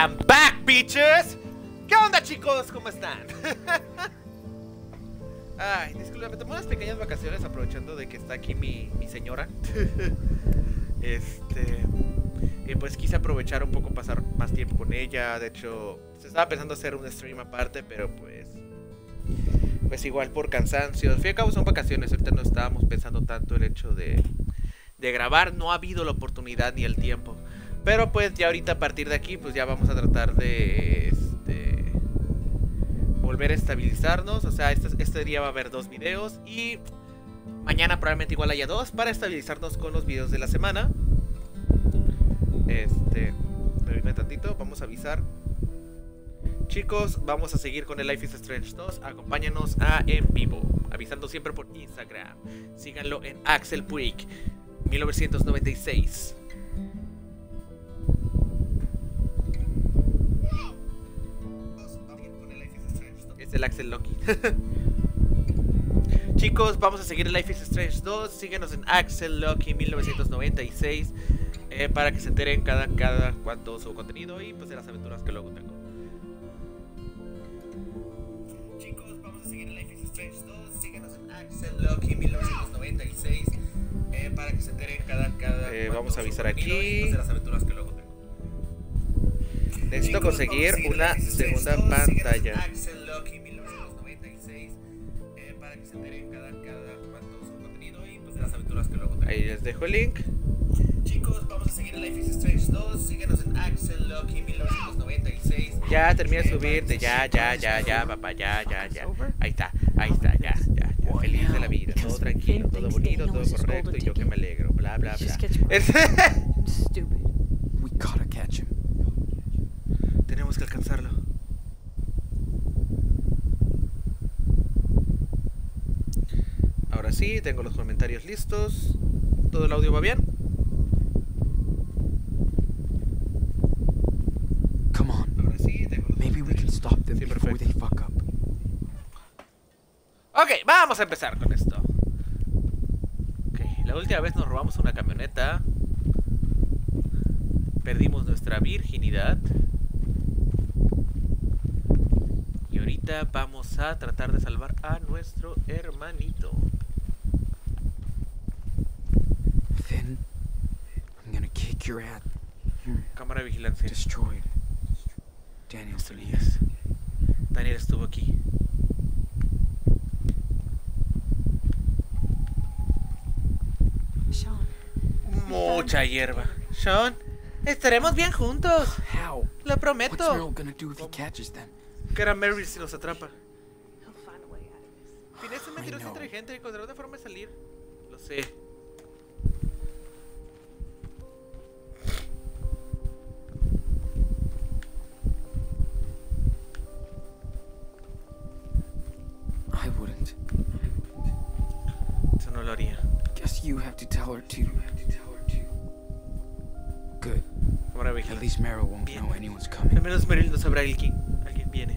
I'm back, bitches. ¿Qué onda, chicos? ¿Cómo están? Ay, disculpa, me tomé unas pequeñas vacaciones aprovechando de que está aquí mi señora. Y pues quise aprovechar un poco, pasar más tiempo con ella. De hecho, se estaba pensando hacer un stream aparte, pero pues igual por cansancio. Al fin y al cabo son vacaciones, ahorita no estábamos pensando tanto el hecho de grabar. No ha habido la oportunidad ni el tiempo. Pero pues ya ahorita a partir de aquí, pues ya vamos a tratar de volver a estabilizarnos. O sea, este día va a haber 2 videos y mañana probablemente igual haya 2 para estabilizarnos con los videos de la semana. Permítame tantito, vamos a avisar. Chicos, vamos a seguir con el Life is Strange 2. Acompáñanos a en vivo, avisando siempre por Instagram. Síganlo en Axel Puig 1996. Es el Axel Loki. Chicos, vamos a seguir el Life is Strange 2. Síguenos en Axel Loki 1996 para que se enteren cada cuanto subo contenido y pues de las aventuras que luego tengo. Chicos, vamos a seguir el Life is Strange 2. Síguenos en Axel Loki 1996 para que se enteren cada vamos a avisar aquí y pues de las aventuras que luego tengo. Necesito conseguir una segunda pantalla. Axel Loki 1996 para que se enteren cada cuanto subo contenido y pues de las aventuras que luego tengo. Ahí les dejo el link. Chicos, vamos a seguir el Life is Strange 2. Síguenos en Axel Loki 1996. Ya terminé de subirte, ya, papá, ya. Ahí está, ya. Feliz de la vida, todo tranquilo, todo bonito, todo correcto y yo que me alegro, bla. Tenemos que alcanzarlo. Ahora sí, tengo los comentarios listos. ¿Todo el audio va bien? Ahora sí, tengo los comentarios. Sí, perfecto. Ok, vamos a empezar con esto. Ok, la última vez nos robamos una camioneta. Perdimos nuestra virginidad. Y ahorita vamos a tratar de salvar a nuestro hermanito. Finn, I'm gonna kick your ass. Cámara de vigilancia. Destroyed. Daniel Elías. Daniel estuvo aquí. Sean. Mucha hierba. Sean, estaremos bien juntos. How? Lo prometo. What's Meryl gonna do if he catches them? Que era Mary si los atrapa. He'll find a way out of this. Finn es un mentiroso inteligente y encontrará una forma de salir. Lo sé. I wouldn't. Eso no lo haría. Guess you have to tell her too. Good. Cámara de At vigilancia. least Meryl won't Bien. know anyone's Al coming. menos Meryl no sabrá alguien viene.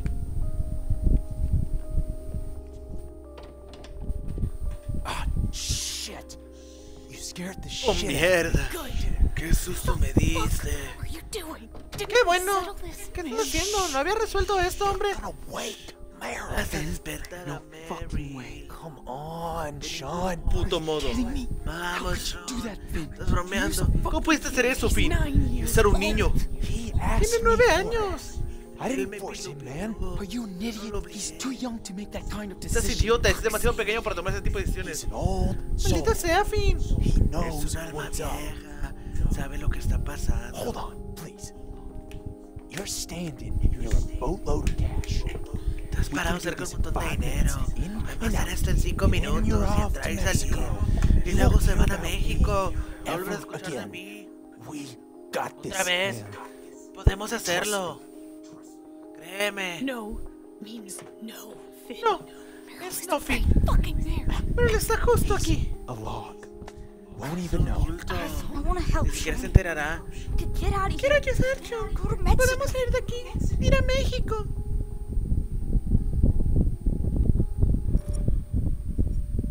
Ah, shit. You scared the Oh, shit. mierda. Good. Qué susto me diste. What are you doing? Didn't Qué we bueno. settle this? ¿Qué estás haciendo? ¿No había resuelto esto, hombre? Wait, Meryl. Vas a despertar a fucking way. Mary. Come on, Sean. Puto modo. kidding me? Vamos, How could you do Sean. that, Finn? Estás bromeando. You're ¿Cómo pudiste hacer eso, Finn? 9 years Ser un niño. He asked Tiene me 9 for años. it. I Él didn't me force him, pidió. man. Are you an idiot? He's too young to make that kind of Estás decision. idiota, es demasiado pequeño para tomar ese tipo de He's decisiones. an old soul. Maldita sea, Finn. He Es knows un alma what's up. vieja. Sabe lo que está pasando. Hold on, please. You're standing near a boatload of cash. Estás We parado can do cerca de this un montón in de 5 dinero. minutes. In Va a and pasar out. esto en 5 And minutos you're y off entrar to y salir. Mexico. Y You luego won't se hear van a about México. me No volverán a ever escuchar de again. mí. We got this. Otra vez. man. Podemos hacerlo. Créeme. No means no, Finn. No. Meryl Es is no, Finn. right fucking there. Pero él está justo aquí. A log. Won't even know. Oculto. Arthur, I wanna help Ni siquiera you. se enterará. Get out of Quiero here. ayudar, John. Go to Mexico. Podemos ir de aquí. Ir a México.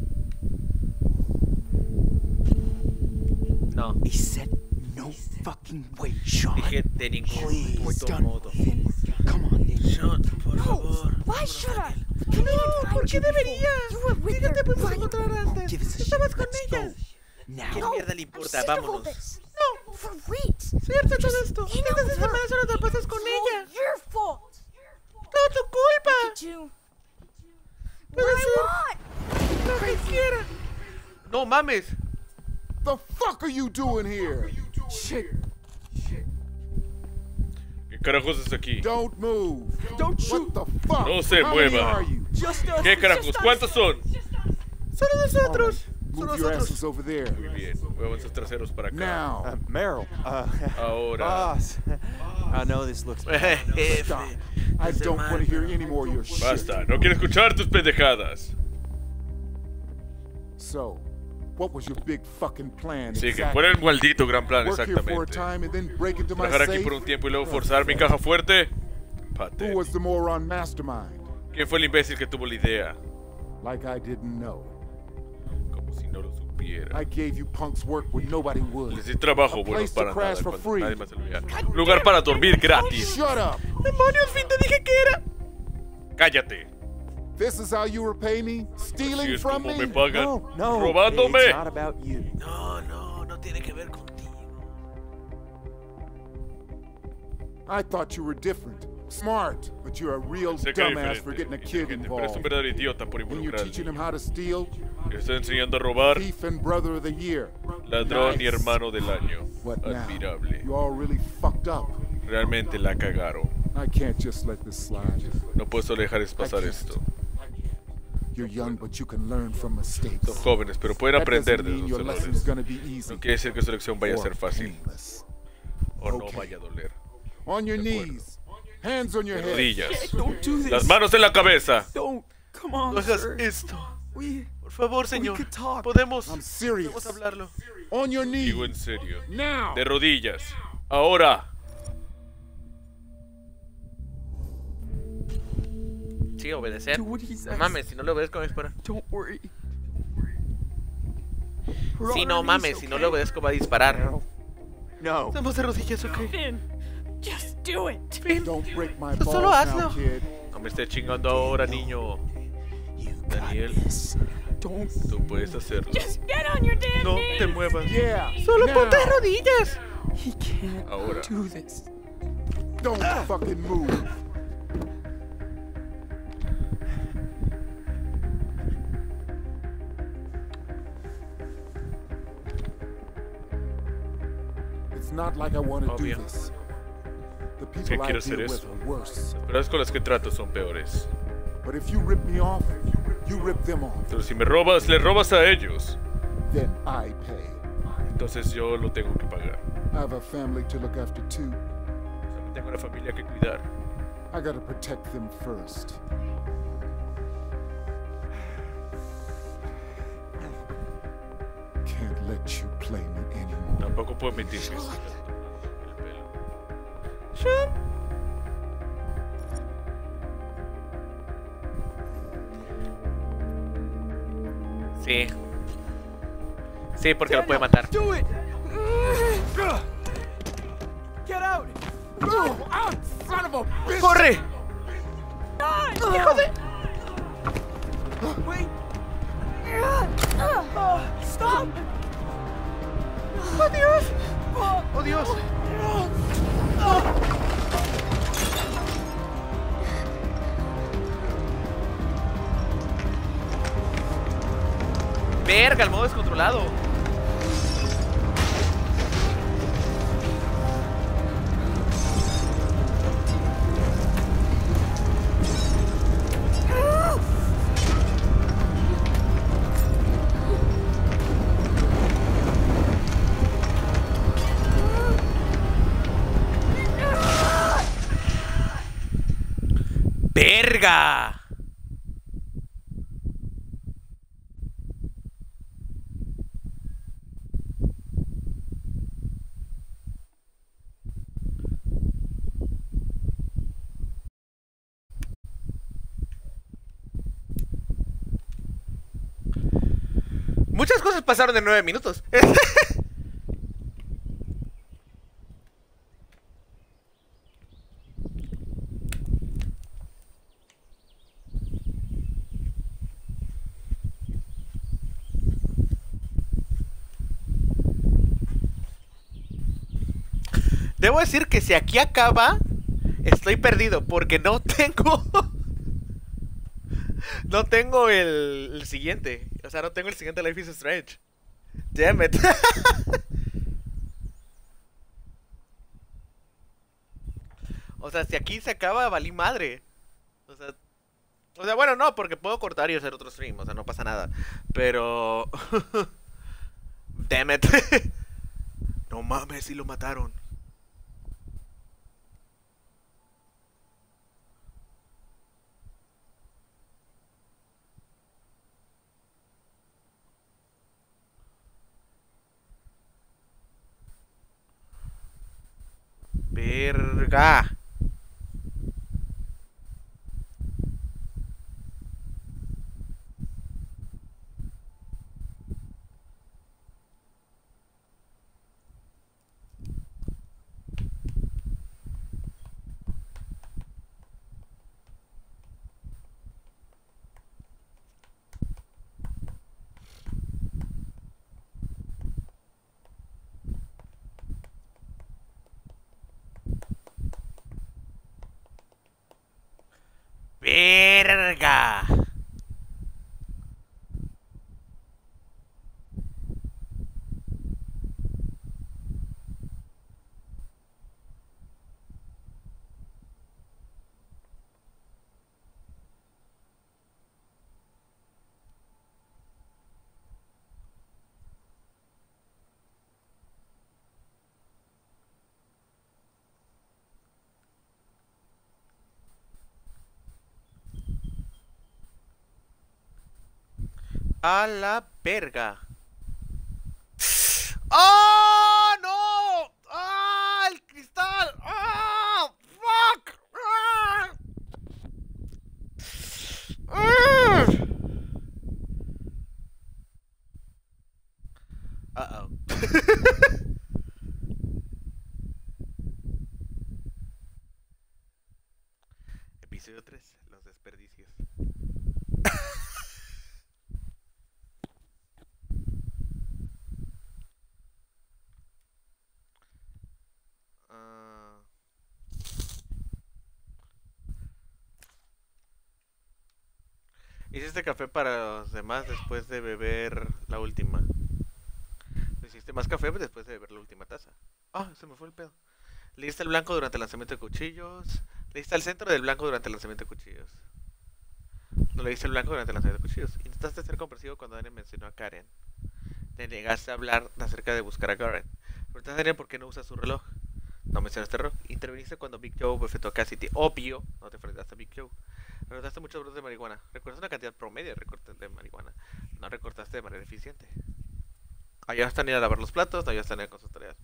No. He said no fucking fucking way, Sean. Dije de ningún Please, puto don't, modo. Finn. Come on, Finn. Sean, por No! favor. Why should I? I couldn't even No, ¿por find qué you before. debería? You were with Si no te her pudimos right encontrar antes. Give us a Estabas shot. con Let's ella. go. Now. ¿Qué mierda le I'm importa? sick of all Vámonos. this. No, For Reeds. soy harta de todo esto. hang Desde out with esta her. semana solo te pasas con It's ella. all your fault. Todo tu culpa. Look at you. What Puede I ser. want. Lo que quiera. No mames. The fuck are you doing here? Shit. ¿Qué carajos es aquí? Don't move. Don't What shoot. the fuck? No se How many mueva. are you? Just us. ¿Qué carajos? ¿Cuántos son? Solo nosotros. Move your asses over there. Muy bien. Muevan sus traseros para acá. Now. Meryl, Ahora. boss. I know this looks bad. Stop. I don't want to hear any more of your shit. Basta, no quiero escuchar tus pendejadas. So, what was your big fucking plan? Sí, que exactly? fuera el maldito gran plan, Work here for a exactamente. time and then break into my Trabajar aquí safe? por un tiempo y luego forzar mi caja fuerte. Who Patético. was the moron mastermind? ¿Quién fue el imbécil que tuvo la idea? Like I didn't know. Como si no lo supiera. I gave you punks work when nobody would. Les di trabajo A bueno place to para crash nada for cuando free. nadie más se lo veía. Un lugar para dormir gratis. Shut up! ¡Demonios, Finn! Te dije que era. Cállate. This is how you repay me? Así Stealing es from como me? me pagan. No, Robándome. it's not about you. No, no, no tiene que ver contigo. I thought you were different. Smart, but you're a real Sé que era dumbass for diferente, getting a kid inteligente, pero es un involved. verdadero idiota por And you're involucrar al teaching him niño. how to steal? Le estoy enseñando a robar. Thief and brother of the year. Ladrón y Nice. hermano del año. What now? Admirable. You all really fucked up. Realmente la cagaron. I can't just let this slide. No puedo solo dejar pasar I can't. esto. You're young, but you can learn from mistakes. Son jóvenes, pero pueden That aprender doesn't de mean los your lesson's errores. gonna be easy No quiere decir que su lección vaya a or ser fácil painless. o no Okay. vaya a doler. On your De acuerdo. knees. Hands on your head. Rodillas. Don't do this. Las manos en la cabeza. Don't. Come on, No hagas sir. esto. We. Por favor, señor. could talk. Podemos. I'm serious. Podemos hablarlo. On your knees. Digo en serio. Now. De rodillas. Ahora. Sí, obedecer. Do what he says. No mames, si no le obedezco me dispara. Don't worry. Sí, no mames, si no le obedezco va a disparar. No. Estamos de rodillas, ok. Finn, just do it. Fin. Don't break my Pues balls solo now, hazlo. kid. No me estés chingando ahora, niño. You got Daniel. this. Don't. Tú puedes hacerlo. Just get on your damn No knees. te muevas. Yeah. Solo now. ponte de rodillas. He can't Ahora. do this. Don't fucking move. It's not like I want to do Obvio. this. The que people I quiero hacer deal with eso. are worse. Pero es con las que trato son peores. But if you rip me off, you rip them off. Pero si me robas, le robas a ellos. Then I pay. Entonces yo lo tengo que pagar. I have a family to look after too. También tengo una familia que cuidar. I gotta protect them first. Can't let you play me anymore. Tampoco puedo mentir que estoy el pelo. Sí. Sí, porque lo puede matar. Do it. Get out. Oh, out, son of a bitch! ¡Corre! ¡Hijo de! Wait. Stop! ¡Oh, Dios! ¡Oh, Dios! Verga, el modo descontrolado. ¡Verga! Muchas cosas pasaron en 9 minutos. Debo decir que si aquí acaba, estoy perdido porque no tengo... No tengo el siguiente. O sea, no tengo el siguiente Life is Strange. Damn it. O sea, si aquí se acaba, valí madre. O sea, bueno, no, porque puedo cortar y hacer otro stream. O sea, no pasa nada. Pero... Damn it. No mames, si lo mataron. Verga. Verga. A la verga. ¡Oh, no! ¡Ah, el cristal! ¡Ah! ¡Fuck! ¡Ah! ¡Ah! Uh-oh. Episodio 3, los desperdicios. Hiciste café para los demás después de beber la última. Hiciste más café después de beber la última taza. Ah, se me fue el pedo. Le diste al blanco durante el lanzamiento de cuchillos. Le diste al centro del blanco durante el lanzamiento de cuchillos. No le diste al blanco durante el lanzamiento de cuchillos. Intentaste ser comprensivo cuando Daniel mencionó a Karen. Te negaste a hablar acerca de buscar a Karen. Preguntaste a Daniel por qué no usa su reloj. No mencionaste el reloj. Interviniste cuando Big Joe bofetó a Cassidy. Obvio, no te enfrentaste a Big Joe. Recortaste muchos brotes de marihuana. Recortaste una cantidad promedio de recortes de marihuana. No recortaste de manera eficiente. Ayudaste a Daniel a lavar los platos. No ayudaste a Daniel con sus tareas.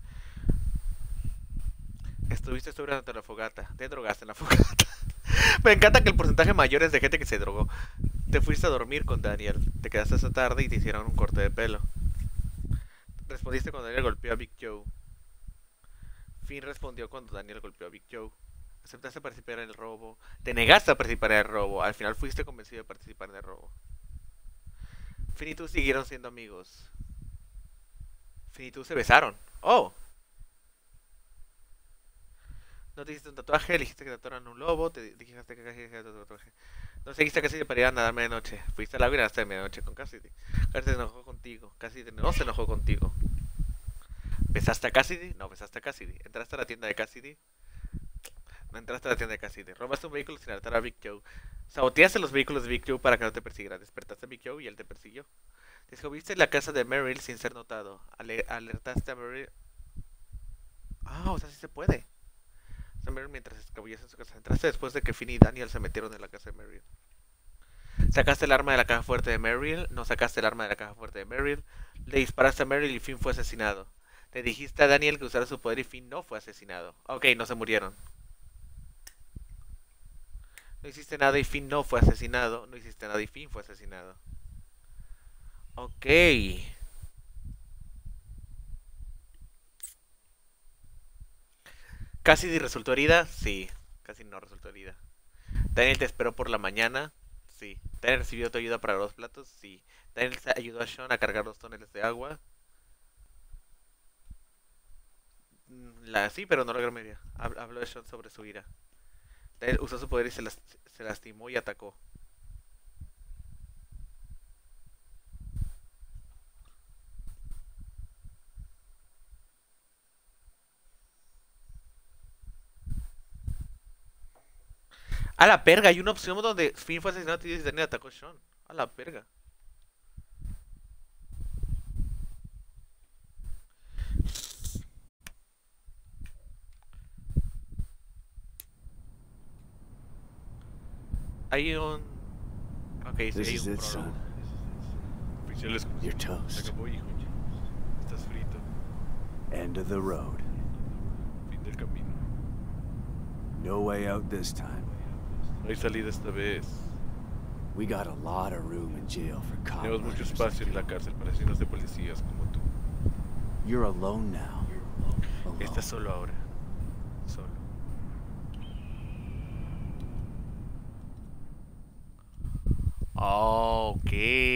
Estuviste sobrio ante la fogata. Te drogaste en la fogata. Me encanta que el porcentaje mayor es de gente que se drogó. Te fuiste a dormir con Daniel. Te quedaste esa tarde y te hicieron un corte de pelo. Respondiste cuando Daniel golpeó a Big Joe. Finn respondió cuando Daniel golpeó a Big Joe. Aceptaste participar en el robo. Te negaste a participar en el robo. Al final fuiste convencido de participar en el robo. Finn y tú siguieron siendo amigos. Finn y tú se besaron. Oh. No te hiciste un tatuaje, dijiste que tatuaron un lobo, te dijiste que casi hiciste tu tatuaje. No seguiste a Cassidy para ir a nadar medianoche. Fuiste al agua y nadaste de medianoche con Cassidy. Cassidy se enojó contigo. Cassidy no se enojó contigo. ¿Besaste a Cassidy? No, besaste a Cassidy. ¿Entraste a la tienda de Cassidy? No entraste a la tienda de Cassidy. Robaste un vehículo sin alertar a Big Joe. Saboteaste los vehículos de Big Joe para que no te persiguiera. Despertaste a Big Joe y él te persiguió. Descubriste la casa de Meryl sin ser notado. Alertaste a Meryl. Ah, o sea, sí se puede. Meryl mientras escabullías en su casa. Entraste después de que Finn y Daniel se metieron en la casa de Meryl. Sacaste el arma de la caja fuerte de Meryl. No sacaste el arma de la caja fuerte de Meryl. Le disparaste a Meryl y Finn fue asesinado. Le dijiste a Daniel que usara su poder y Finn no fue asesinado. Ok, no se murieron. No hiciste nada y Finn no fue asesinado. No hiciste nada y Finn fue asesinado. Ok. ¿Cassidy resultó herida? Sí. Casi no resultó herida. ¿Daniel te esperó por la mañana? Sí. ¿Daniel recibió tu ayuda para los platos? Sí. ¿Daniel ayudó a Sean a cargar los toneles de agua? Sí, pero no la gran mayoría. Habló de Sean sobre su ira. Él usó su poder y se lastimó y atacó. A la verga, hay una opción donde Finn fue asesinado y Daniel atacó a Sean. A la verga. Hay un... Ok, sí, This hay is un it, prólogo. son. Oficiales, You're se toast. acabó, hijo. Estás frito. End of the road. Fin del camino. No way out this time. No hay salida esta vez. We got a lot of room in jail for cop Tenemos mucho murders. espacio en la cárcel para asesinos de policías como tú. You're alone now. Alone. Estás solo ahora. Solo. Ok.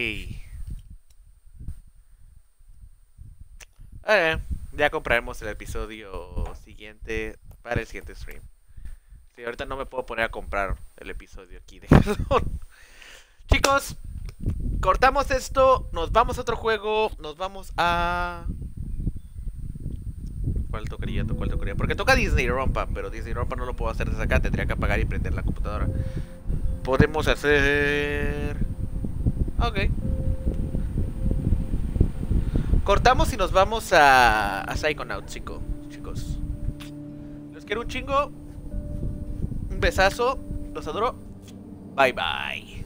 Ya compraremos el episodio siguiente para el siguiente stream. Sí, ahorita no me puedo poner a comprar el episodio aquí de Hearthstone. Chicos, cortamos esto, nos vamos a otro juego, nos vamos a... ¿Cuál tocaría? ¿Cuál tocaría? Porque toca Disney Rompa, pero Disney Rompa no lo puedo hacer desde acá, tendría que apagar y prender la computadora. Podemos hacer... Ok. Cortamos y nos vamos a Psychonauts, chicos. Los quiero un chingo. Un besazo. Los adoro. Bye bye.